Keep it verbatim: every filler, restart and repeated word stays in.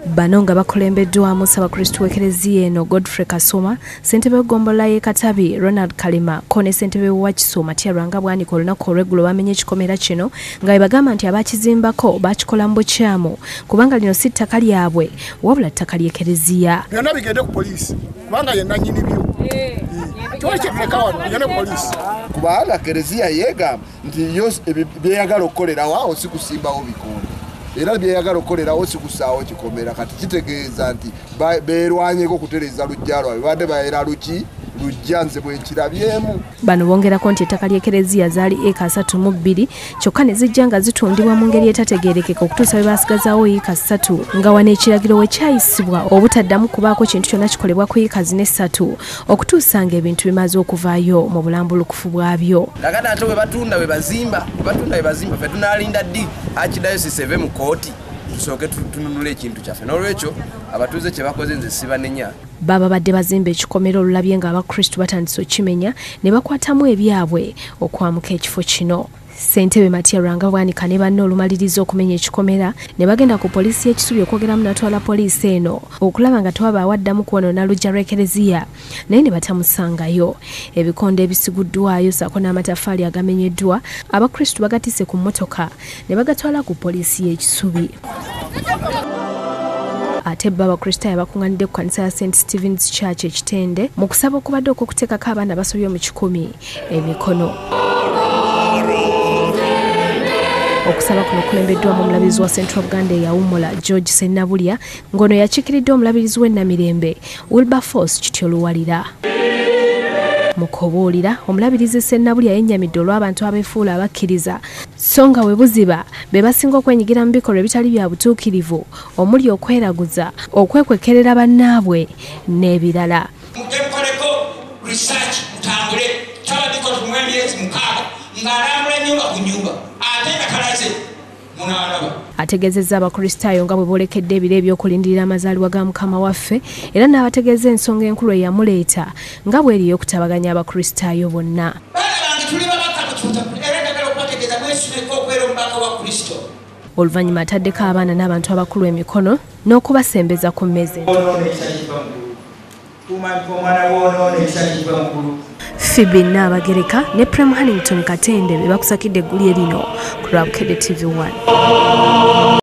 Bano nga bakulembeddwamu Abakristu w'Eklezia eno Godfrey Kasoma, ssentebe w'eggombolola y'e Katabi Ronald Kalima, ko ne ssentebe wa Kisoma Tyaranga bwanika olunaku olw'eggulo bamenye ekikomera kino nga bwe nti abakizimbako bakikola mu bukyamu kubanga lino si ttaka lyabwe wabula ttaka ly'Eklezia. Byonna bigende ku poliisi kubanga ye nannyini byo. Kubanga Eklezia yeegamba nti yo byeyagala okukolerawo awo si kusimbawo bikonde. Era byeyagala okukolerawo si kusaawo kikomera kati kitegeeza nti beerwanyeko kutereza lujja lwabwe badde baera luki lujja nze bwe nkirabyemu. Bano bongerako nti ettaka ly'Eklezia zaali eka asatu mu bbiri kyokka ne zijja nga zitundibwa mu ngeri etategeerekeka okutuusa bwe baasigazaawo eka ssatu nga wano ekiragiro we kyayisibwa obutaddamu kubaako kintu kyonna kikolebwa ku eka zine ssatu okutuusa nga ebintu bimaze okuvaayo mu bulambulukufu bwabyo. Nakati ate we batunda we bazimba we batunda we bazimba ffe tunaalinda ddi akidayosisi eve mu kooti tusooke tununule ekintu kyaffe n'olwekyo abatuuze kye bakoze nze sibanenya. Baba badde bazimba ekikomera olulabye nga Abakristu batandise okimenya ne bakwatamu ebyabwe okwamuka ekifo kino. Ssentebe Tyaranga bwanika ne banne olumaliriza okumenya ekikomera ne bagenda ku poliisi y'ekisubi okwogeramu natwala poliisi eno okulaba nga tewaba waddamu kwonoona lujja lw'Eklezia naye ne batamusangayo. Ebikonde ebisiguddwayo ssaako n'amatafaali agamenyeddwa Abakristu bagatise ku mmotoka ne bagatwala ku poliisi y'ekisubi. Ate baba Abakristu abakunganidde ku kanisa ya Saint Stephen's Church ekitende mu kusaba okubadde okw'okuteekako abaana basobye mu kikumi emikono. Okusaba kuno kulembeddwamu omulabirizi wa Central Uganda eyawummula George Sennabulya ng'ono yakiikiridde omulabirizi w'ennamirembe Wilberforce Kityoluwalira. Mu kubuulira omulabirizi Sennabulya yennyamidde olw'abantu abeefuula abakkiriza so nga we buziba be basinga okwenyigira mu bikolwa ebitali bya butuukirivu omuli okweraguza okwekwekerera bannaabwe n'ebirala. Mutekoleko research mutambule tabaddiko tumwemyezi mukaaga ng'alambula ennyumba ku nyumba ate nga talaze munaalaba. Ategeezezza Abakristaayo nga bwe boolekedde ebiro ebyokulindirira amazaalibwa ga Mukama waffe era n'abategeeza ensonga enkulu eyamuleeta nga bw'eri ey'okutabaganya Abakristaayo bonna. Oluvannyuma ataddeko abaana n'abantu abakulu emikono n'okubasembeza ku mmeze. Phoebe Naabagereka ne Prem Hannington Katende be bakusakidde eggulire lino ku lwa Bukedde T V one.